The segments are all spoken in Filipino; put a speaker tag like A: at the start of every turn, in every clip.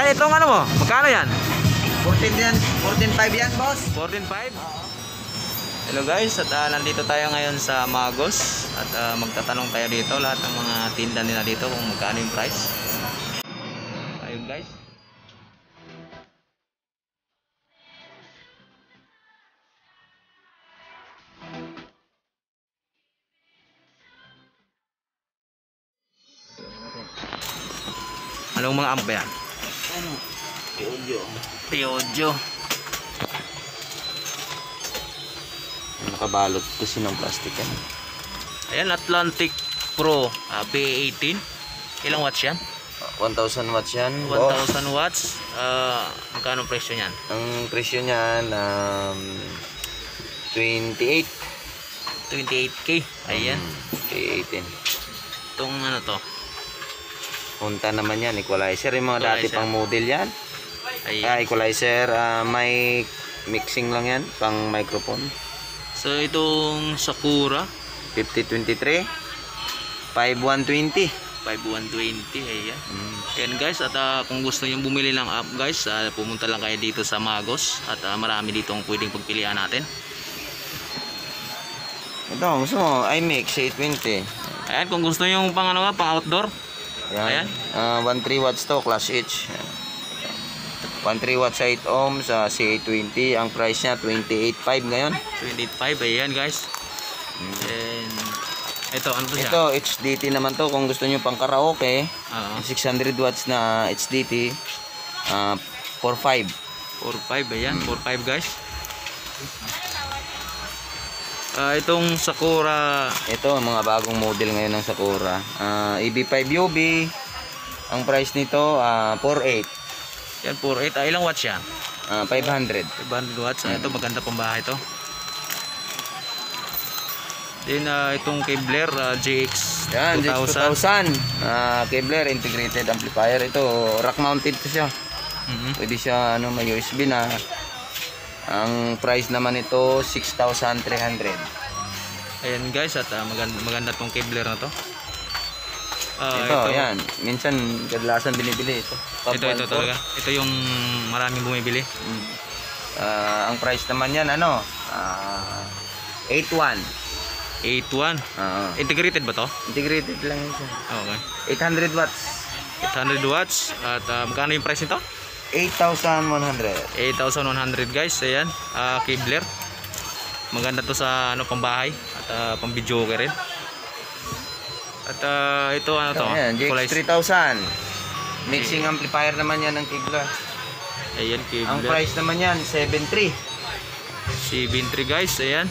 A: Ayan, itong ano mo? Magkano yan?
B: 14 yan. 14.5 yan, boss.
A: 14.5? Hello guys, at nandito tayo ngayon sa Magos. At magtatanong tayo dito, lahat ng mga tinda nila dito kung magkano yung price. Ayun guys. Anong mga amp yan?
B: Ano? Audio.
A: Piodio.
B: Nakabalot kasi ng plastic yan.
A: Ayan, Atlantic Pro P18. Ilang watts yan?
B: 1,000 watts yan.
A: 1,000 watts. Magkano presyo niyan?
B: Ang presyo niyan 28.
A: 28k. Ayan.
B: P18.
A: Itong ano to?
B: Punta naman yan, equalizer. Yung mga dati
A: Equalizer.
B: pang model yan.
A: Ayan.
B: Equalizer, may mixing lang yan, pang microphone.
A: So itong Sakura
B: 5023 5120.
A: 5120. Ayan. Ayan guys, at kung gusto niyo bumili ng app guys, pumunta lang kayo dito sa Magos. At marami dito ang pwedeng pagpilian natin.
B: Ito, gusto mo, iMix 820.
A: Ayan, kung gusto niyo pang ano, pang outdoor.
B: Ayan. 13 watts to, class H. 13 watts 8 ohms sa C820. Ang price niya 28.5 ngayon.
A: 28.5. Ayan guys. And ito, ano to siya?
B: Ito, HDT naman to. Kung gusto niyo pang karaoke,
A: Oo.
B: 600 watts na HDT, 4.5.
A: 4.5. Ayan, 4.5 guys. Itong Sakura,
B: Ito, mga bagong model ngayon ng Sakura. EB5 UV. Ang price nito, 4.8.
A: yan 4.8. Ilang watts yan?
B: 500.
A: 500 watts. Ito, maganda pang bahay ito. Then itong Kevlar GX
B: Yan,
A: 2000.
B: Kevlar integrated amplifier. Ito, rack mounted to siya. Pwede siya may USB na. Ang price naman ito 6,300.
A: Ayan guys, at maganda tong Kevlar na to.
B: Ito, yan. Minsan kadalasan binibili ito.
A: Ito talaga. Ito yung maraming bumibili.
B: Ang price naman yan 8,100.
A: 8.1. Integrated ba to?
B: Integrated lang yun siya.
A: Okay.
B: 800 watts.
A: 800 watts. At magkano yung price nito?
B: 8,100.
A: 8,100 guys. Ayan, Kevlar. Maganda to sa pambahay at pang video okay rin. At ito ano to?
B: Ayan, GX3000. Mixing amplifier naman yan ng Kevlar.
A: Ayan, Kevlar.
B: Ang price naman yan 7,300.
A: 7.3 guys. Ayan.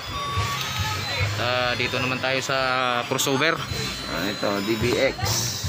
A: Dito naman tayo sa crossover.
B: Ito, DBX.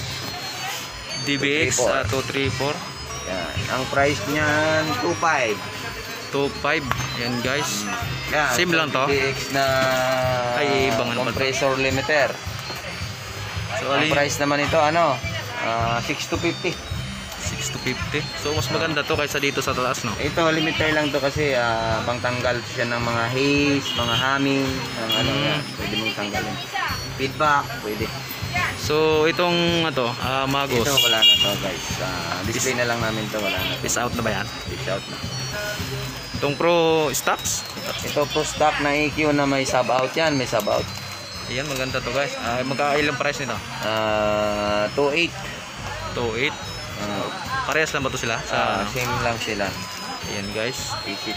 A: DBX 234.
B: Yan. Ang price niyan 2,500.
A: 2.5. Ayan guys.
B: Yan,
A: Same lang to.
B: DBX na
A: Ay, ibang ano pa to?
B: compressor limiter.
A: So
B: Ang price naman ito 6,250.
A: 6,250. So mas maganda to kaysa dito sa taas, no?
B: Ito limiter lang to kasi pangtanggal siya ng mga haze, mga humming, ng yan. Pwede mong tanggalin. Feedback, pwede.
A: So itong Magos.
B: Ito wala na to guys. Display na lang namin to, wala na.
A: Peace out na ba yan?
B: Peace out na.
A: Itong Pro stocks.
B: Ito pro stock na EQ na may sub out yan, may sub out.
A: Ayan, maganda to guys. Magkailang price nito?
B: 2,800.
A: 2.8. Parehas lang ba to sila?
B: Same lang sila.
A: Ayan guys.
B: PC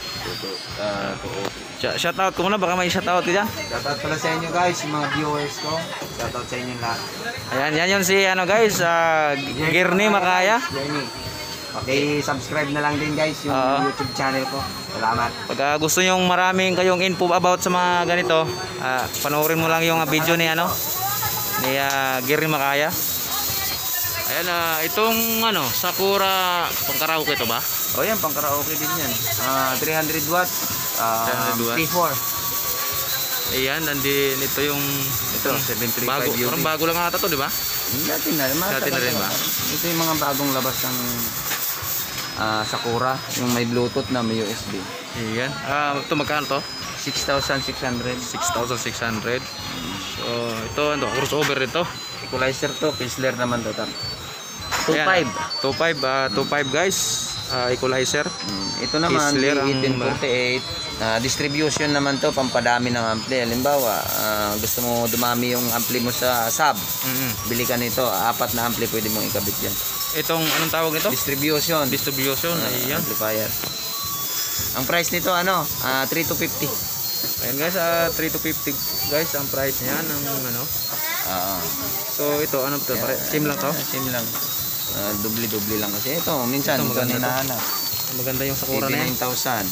B: 2,000.
A: Shoutout ko muna, baka may shoutout ka dyan.
B: Shoutout pala sa inyo guys, yung mga viewers ko. Shoutout sa inyo lahat.
A: Ayan, yan yun si guys, Girny Makaya.
B: Jenny. Okay, subscribe na lang din guys yung YouTube channel ko. Salamat.
A: Pag gusto nyong maraming kayong info about sa mga ganito, panoorin mo lang yung video ni Girny Makaya. Ayan, itong Sakura pang karaoke ito ba?
B: O yan, pang karaoke din yan. 300 watts.
A: 300 watts.
B: P4.
A: Ayan, nandun ito yung
B: Ito, 735
A: bago,
B: UV.
A: parang bago lang ata to, di ba?
B: Dati na rin ba? Ito yung mga bagong labas ng Sakura, yung may Bluetooth na may USB.
A: Ayan. Ito magkano to?
B: 6,600.
A: 6,600. So, ito crossover ito.
B: Equalizer to, Kevlar naman to. 2.5.
A: 2.5 guys. Equalizer.
B: Ito naman,
A: Kisler ang-
B: B1848. Distribution naman to, pampadami ng ampli. Halimbawa, gusto mo dumami yung ampli mo sa sub, bili ka nito. 4 na ampli pwede mong ikabit yan.
A: Itong anong tawag nito?
B: Distribution.
A: Distribution. Ayan.
B: Amplifier. Ang price nito, 3 to 50.
A: Ayan guys, 3 to 50 guys ang price niya ng ano. So ito ano to? Sim lang to.
B: Sim lang. Dubli-dubli lang kasi ito. Minsan,
A: Ito,
B: ito
A: maganda to.
B: hinahanap.
A: Maganda yung Sakura na yan.
B: 89,000.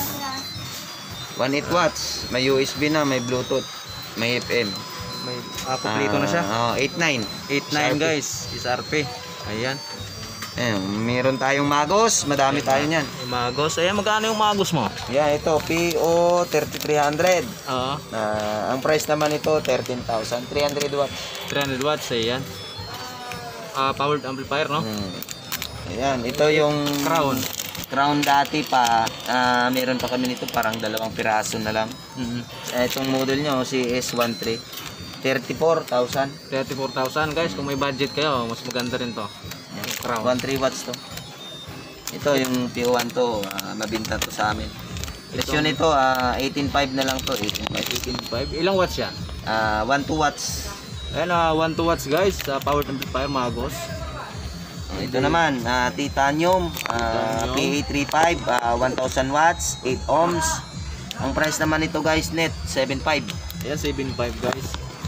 B: 18 watts. May USB na, may Bluetooth, may FM.
A: May kumpleto na siya.
B: 89.
A: 89 guys, SRP. Ayan.
B: Ayan, meron tayong magos. Madami tayo niyan.
A: Yung magos. Ayan, magkano yung magos mo?
B: Yan, ito, PO 3300.
A: Oo.
B: Ang price naman ito, 13,000. 300 watts.
A: 300 watts. Ayan. Powered amplifier, no?
B: Ayan, ito yung
A: Crown.
B: Crown dati pa. Meron pa kami nito, parang 2 piraso na lang. Itong model nyo, CS13. 34,000.
A: 34,000 guys. Kung may budget kayo, mas maganda rin to. Crown.
B: 13 watts to. Ito yung PO1 to, mabinta to sa amin. Presyo nito, 18.5 na lang to.
A: 18.5. Ilang watts yan?
B: 1-2 watts.
A: Ayan, 1 to watts guys. Powered amplifier, magos.
B: Ito naman, titanium, PA35, 1,000 watts, 8 ohms. Ang price naman nito guys, net, 7.5.
A: Ayan, 7.5 guys.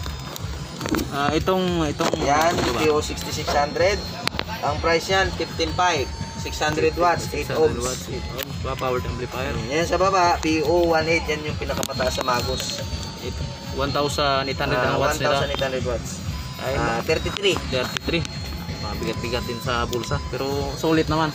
A: Itong
B: Yan,
A: ano ba?
B: PO6600. Ang price yan, 15.5. 600 watts, 8
A: 600
B: ohms.
A: watts, 8 ohms pa, powered amplifier.
B: Yan sa baba, PO18, yan yung pinakamataas sa Magos.
A: 1,800 ang watts nila.
B: 1,800 watts.
A: Ay,
B: 33.
A: 33. Mabigat-bigat din sa bulsa, pero solid naman.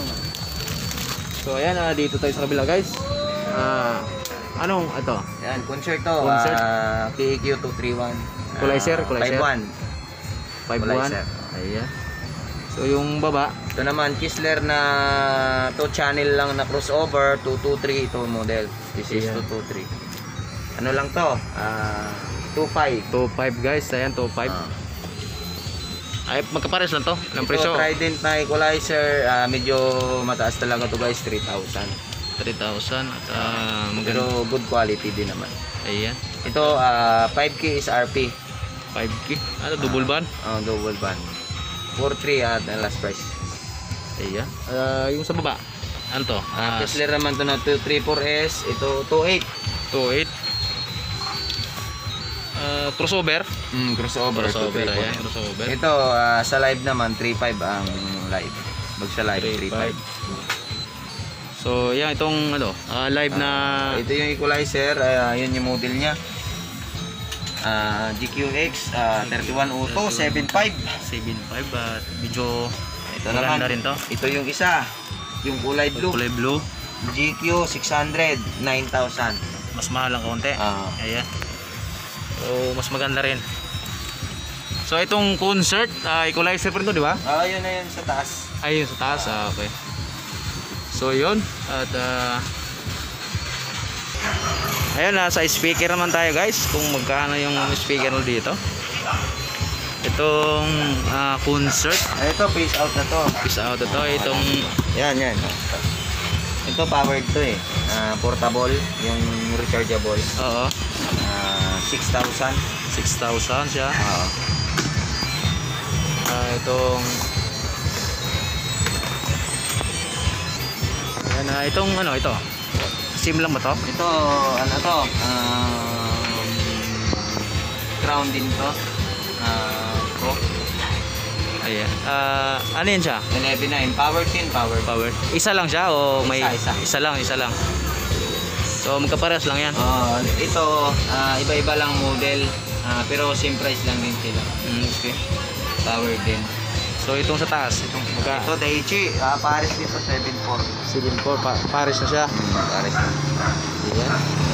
A: So ayan, dito tayo sa kabila guys. Anong ito?
B: Yan, concerto.
A: Concert.
B: PAQ 231.
A: Equalizer, equalizer.
B: 5.1.
A: 5.1.
B: Equalizer.
A: Ayan. So yung baba,
B: Ito naman, Kisler na 2 channel lang na crossover, 223 ito model. This is
A: Ayan.
B: 223. Ano lang to? 2.5.
A: 2.5 guys. Ayan, 2.5. Ay, magkapares lang to. Ng presyo.
B: Ito, Trident na equalizer, medyo mataas talaga to guys, 3,000.
A: 3,000 at
B: Pero good quality din naman.
A: ayan,
B: Ito, 5K is RP.
A: 5K. Ano, double band?
B: Double band. 4.3 at last price.
A: Ayan. Yung sa baba. Ano to?
B: Kisler naman to na 234S. Ito, 2.8.
A: 2.8. Crossover.
B: Crossover.
A: Crossover,
B: 234.
A: ayan. Crossover.
B: Ito, sa live naman, 3.5 ang live. Pag sa live, 3.5.
A: So, yan. Itong ano, live na
B: Ito yung equalizer, yun yung model niya. GQX 31 Auto 7.5.
A: 7.5 at medyo
B: Ito
A: maganda
B: naman.
A: rin to.
B: Ito yung isa, yung kulay blue.
A: Kulay blue.
B: GQ 600 9,000.
A: Mas mahal ang kaunti. Ayan. So, mas maganda rin. So, itong concert, equalizer pa rin to, di ba?
B: Yun na yun sa taas.
A: Ayun sa taas, okay. So yun, at ayun, sa speaker naman tayo guys, kung magkano yung speaker mo dito. Itong concert,
B: Ito, face out na to.
A: peace out ito, itong
B: Yan. Ito powered to eh. Portable, yung rechargeable.
A: oo,
B: 6,000.
A: 6,000 siya. Itong itong ano, ito sim lang ba to?
B: Ito, ano to? Crown din to. Pro.
A: Ayan. Ano yan siya?
B: 11.9. Power tin, power.
A: Power. Isa lang siya o may
B: Isa.
A: isa lang. So magkapares lang yan.
B: Ito, iba-iba lang model. Pero same price lang din sila.
A: Okay.
B: Power din.
A: So itong sa taas, itong
B: Ito, Daichi. Pares dito, 7.4.
A: 7.4 pares na siya.
B: Pares na.
A: Ayan.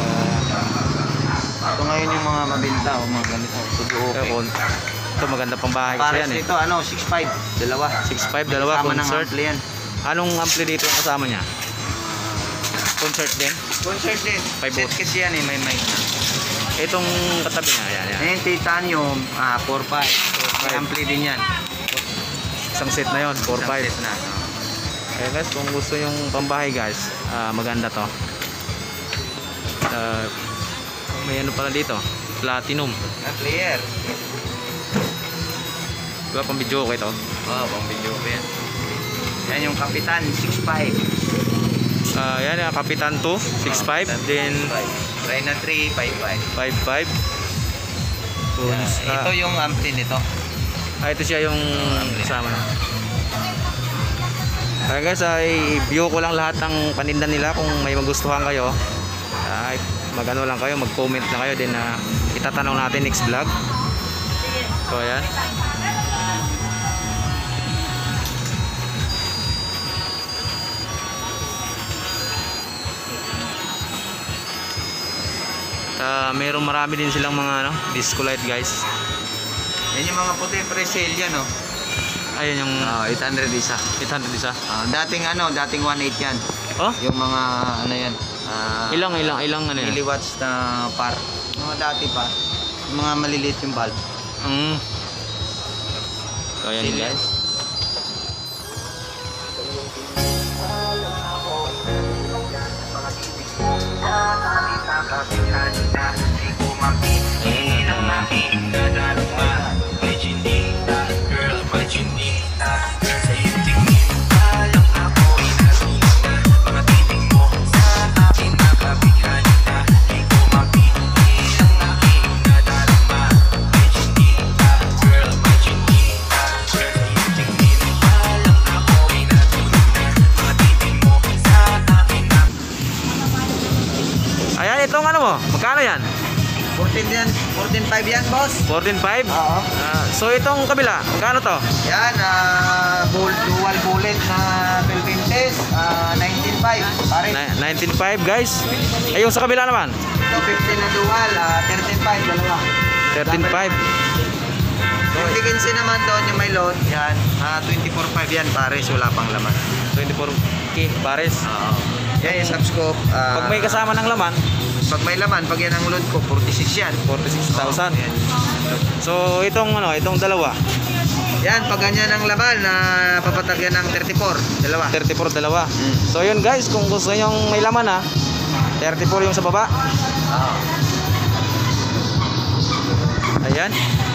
B: Ito ngayon yung mga mabinta o mga ganito. Tubo okay.
A: Ito maganda pang bahay kasi
B: Pares
A: yan eh.
B: nito, 6.5. Dalawa.
A: 6.5, dalawa
B: Kasama ng
A: concert.
B: ampli yan.
A: Anong ampli dito yung kasama niya? Concert din.
B: Concert din.
A: 5
B: Set
A: volts.
B: kasi yan eh, may mic.
A: Itong katabi niya, yan.
B: Ayan, titanium, 4.5. May ampli din yan.
A: Isang set na yon, 4-5.
B: Isang set na.
A: Kaya guys, kung gusto yung pambahay guys, maganda to. May ano pala dito, platinum.
B: Clear.
A: Diba pang video ko ito?
B: Pang video ko yan. Yan yung Kapitan 6.5.
A: Yan yung Kapitan 2, 6.5. Then
B: Reyna 3, 5.5.
A: 5.5.
B: Ito yung ampli nito.
A: Ito siya yung kasama na. Kaya guys, i-view ko lang lahat ng paninda nila. Kung may magustuhan kayo, mag-ano lang kayo, mag-comment na kayo. Then itatanong natin next vlog. So ayan. Mayroong marami din silang mga disco light guys.
B: Yan yung mga puti pre-sale yan, oh.
A: Ayun yung
B: 800 isa.
A: 800 isa.
B: Dating 1.8 yan.
A: Oh?
B: Yung mga ano yan.
A: Ilang ano yan?
B: Milliwatts na par. Mga dati pa. Yung mga maliliit yung bulb.
A: So ayan guys. Ayan, itong ano mo? Magkano yan?
B: 14 yan. 14.5 yan, boss.
A: 14.5?
B: Oo.
A: So itong kabila, magkano to?
B: Yan, dual bullet na 12 inches, 19.5. Pare.
A: 19.5 guys. Ayun sa kabila naman?
B: Ito 15 na dual, 13.5 dalawa.
A: 13.5.
B: So, 15 naman doon yung may load. Yan, 24.5 yan, pares, wala pang laman.
A: 24K pares.
B: Oo. Yan yung subscope.
A: Pag may kasama ng laman,
B: pag may laman, pag yan ang load ko, 46 yan.
A: 46,000.
B: Yan.
A: So itong itong dalawa,
B: Yan, pag ganyan ang laman, papatag yan ng 34. Dalawa.
A: 34 dalawa. So yun guys, kung gusto niyo may laman 34 yung sa baba.
B: Oo.
A: Ayan.